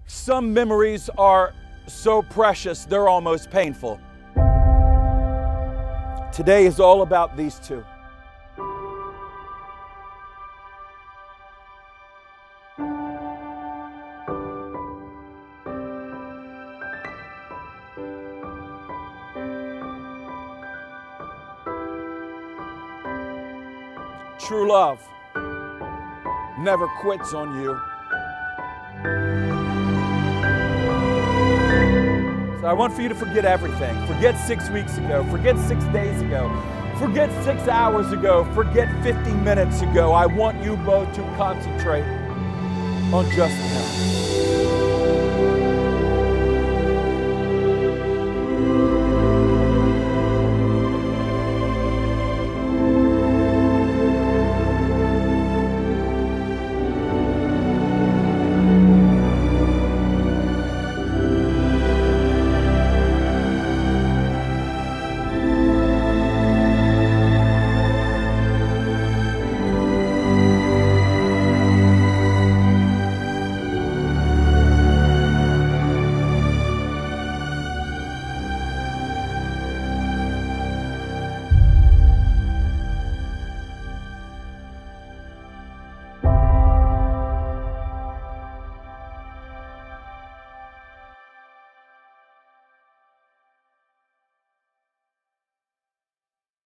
Some memories are so precious, they're almost painful. Today is all about these two. True love never quits on you. So I want for you to forget everything. Forget 6 weeks ago. Forget 6 days ago. Forget 6 hours ago. Forget 50 minutes ago. I want you both to concentrate on just